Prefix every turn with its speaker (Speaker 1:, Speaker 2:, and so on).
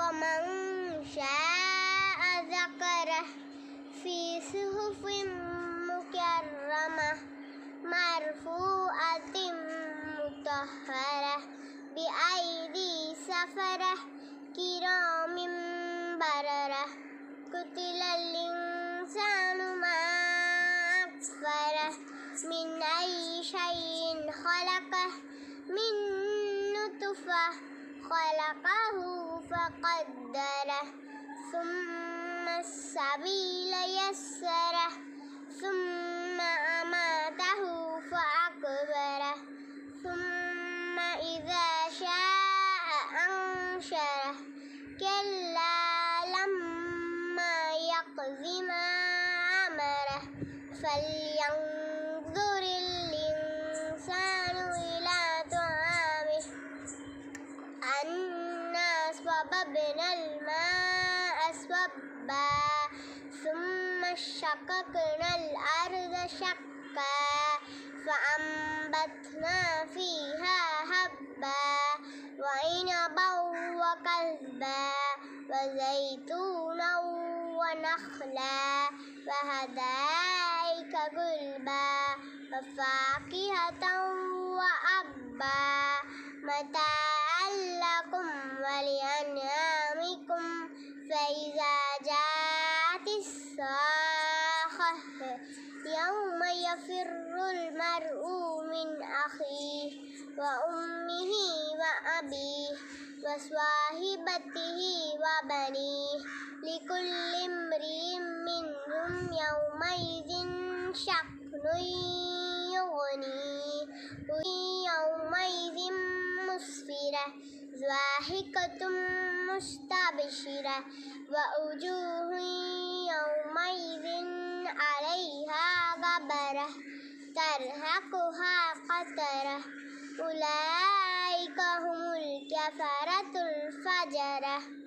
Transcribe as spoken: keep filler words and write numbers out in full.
Speaker 1: ومن شاء ذكره في صحف مكرمة مرفوعة مطهرة بأيدي سفرة كرام بررة قتل الإنسان ما أكفره من أي شيء خلقه من نطفة خلقه فقدره ثم السبيل يسره ثم أماته فأقبره ثم إذا شاء أنشره كلا لما يقض ما أمره فلينظر الإنسان إلى طعامه أنا صببنا الماء صبا ثم شققنا الأرض شقا فأنبتنا فيها حبا وعنبا وقضبا وزيتونا ونخلا وحدائق غلبا وفاكهة وأبا متاعا لكم ولأنعامكم فإذا جاءت الصاخة يوم يفر المرء من أخيه وأمه وأبيه وصاحبته وبنيه لكل امرئ منهم يومئذ شأن يغنيه يومئذ مسفرة ضاحكة مستبشرة ووجوه يومئذ عليها غبرة ترهقها قترة أولئك هم الكفرة الفجرة.